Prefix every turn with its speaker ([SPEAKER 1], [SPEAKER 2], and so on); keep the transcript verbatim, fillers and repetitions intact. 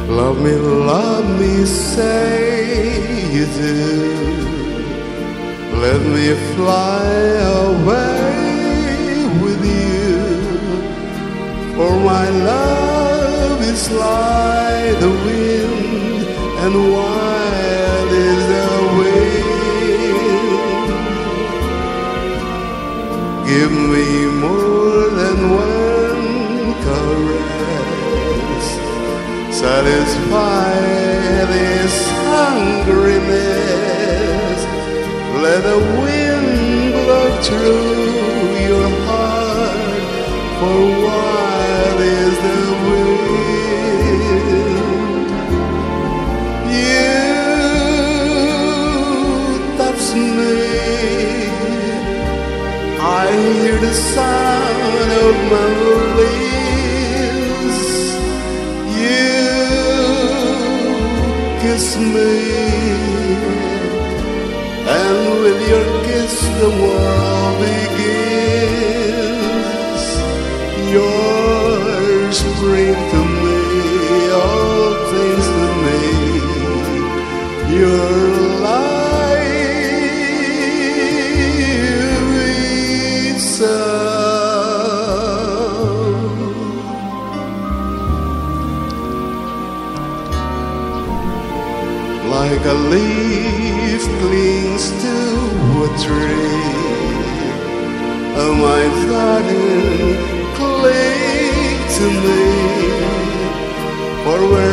[SPEAKER 1] Love me, love me, say you do. Let me fly away with you, for my love is like the wind, and wild is the wind. Give me more than one caress, satisfy this hungriness. Let the wind blow through your heart, for wild is the wind. You touch me, I hear the sound of melodies. You kiss me, and with your kiss the world begins. Yours bring to me all things to me. Your life sound, like a leaf clings to a tree. Oh, my Father, cling to me, for where